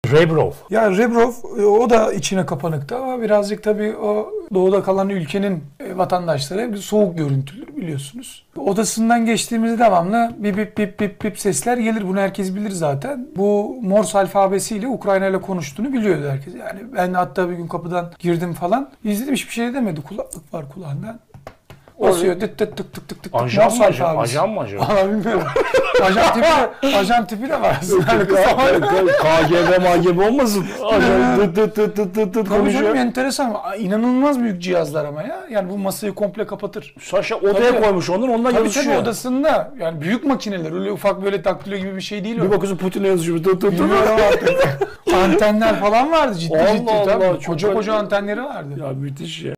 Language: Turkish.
Rebrov. Ya Rebrov o da içine kapanıktı ama birazcık tabii o doğuda kalan ülkenin vatandaşları bir soğuk görüntülü biliyorsunuz. Odasından geçtiğimizde devamlı bip bip bip bip bip sesler gelir. Bunu herkes bilir zaten. Bu Morse alfabesiyle Ukrayna ile konuştuğunu biliyordu herkes. Yani ben hatta bir gün kapıdan girdim falan. İzledim, hiçbir şey demedi. Kulaklık var kulağından. Basıyor tık tık tık tık tık tık. Ajan mı acaba? Ajan mı acaba? Valla bilmiyorum. Ajan tipi de var. KGB MGB olmasın. Ajan tıt tıt tıt tıt tıt Tabii konuşuyor. canım, enteresan. İnanılmaz büyük cihazlar ama ya. Yani bu masayı komple kapatır. Saşa odaya Tabii. koymuş onunla Tabii yazışıyor. odasında yani büyük makineler, öyle ufak böyle daktilo gibi bir şey değil o. Bir bakıyorsun Putin'le yazışıyor. Tıt tıt tıt. Bilmiyorum artık. Antenler falan vardı ciddi Allah ciddi Allah, tabii. çok Koca acayip. antenleri vardı. Ya müthiş ya.